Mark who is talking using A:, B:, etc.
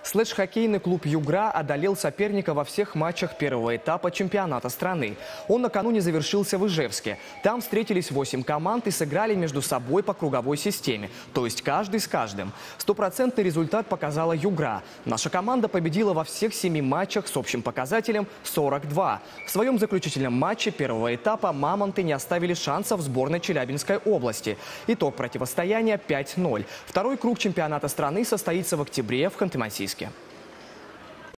A: Слэдж-хоккейный клуб «Югра» одолел соперника во всех матчах первого этапа чемпионата страны. Он накануне завершился в Ижевске. Там встретились 8 команд и сыграли между собой по круговой системе, то есть каждый с каждым. Стопроцентный результат показала «Югра». Наша команда победила во всех 7 матчах с общим показателем 42. В своем заключительном матче первого этапа «Мамонты» не оставили шансов сборной Челябинской области. Итог противостояния 5-0. Второй круг чемпионата страны состоится в октябре в Ханты-Мансийске.